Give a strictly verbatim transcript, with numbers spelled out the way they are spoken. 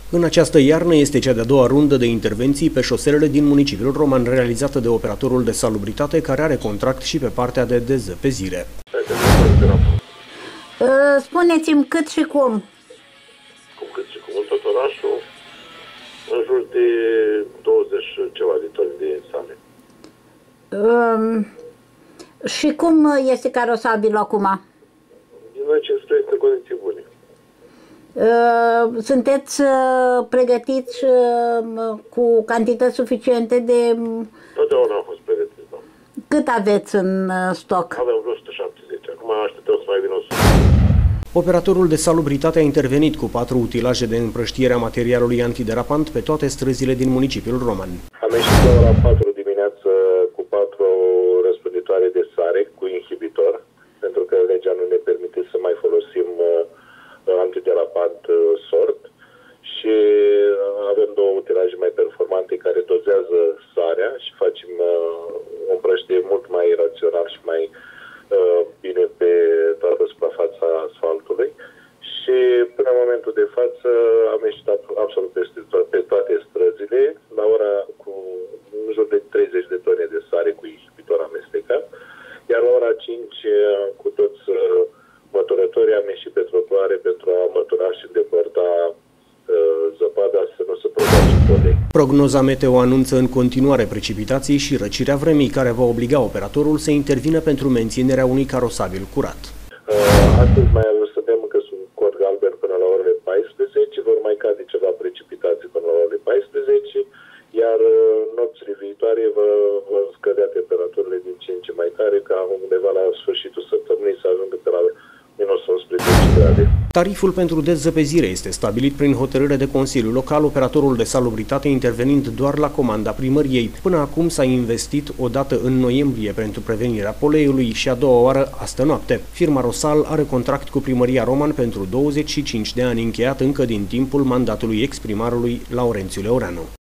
În această iarnă este cea de-a doua rundă de intervenții pe șoselele din municipiul Roman, realizată de operatorul de salubritate, care are contract și pe partea de dezăpezire. Spuneți-mi cât și cum? Cum cât și cum? În tot orașul, în jur de douăzeci ceva de tone de sale. Um, și cum este carosabilul acum? Din acest proiect în condiții bune. Sunteți pregătiți cu cantități suficiente de... Totdeauna am fost pregătiți, da. Cât aveți în stoc? Avem vreo o sută șaptezeci. Acum așteptăm să mai vină o sută. Operatorul de salubritate a intervenit cu patru utilaje de împrăștiere a materialului antiderapant pe toate străzile din municipiul Roman. Am ieșit la ora patru dimineață cu patru răspânditoare de sare cu inhibitor, pentru că legea nu ne permite să mai folosim antiderapant sort, și avem două utilaje mai performante care dozează sarea și facem o împrăștire mult mai rațional și mai bine pe toată suprafața asfaltului. Și până în momentul de față am ieșit absolut peste to- pe toate străzile, la ora cu în jur de treizeci de tone de sare cu inhibitor amestecat, iar la ora cinci cu toți măturătorii am ieșit pe trotuare pentru a mătura și îndepărta uh, zăpada să nu se provoace polei. Prognoza meteo anunță în continuare precipitații și răcirea vremii, care va obliga operatorul să intervină pentru menținerea unui carosabil curat. Uh, astăzi mai suntem încă sub cod galben până la orele paisprezece, vor mai cade ceva precipitații până la orele paisprezece, iar uh, nopțile viitoare vor scădea temperaturile din ce în ce mai tare, ca undeva la sfârșitul săptămânii să ajungă pe la minus unsprezece grade. Tariful pentru dezăpezire este stabilit prin hotărâre de Consiliu Local, operatorul de salubritate intervenind doar la comanda primăriei. Până acum s-a investit o dată în noiembrie pentru prevenirea poleiului și a doua oară astă noapte. Firma Rosal are contract cu primăria Roman pentru douăzeci și cinci de ani, încheiat încă din timpul mandatului ex-primarului Laurențiu Leoreanu.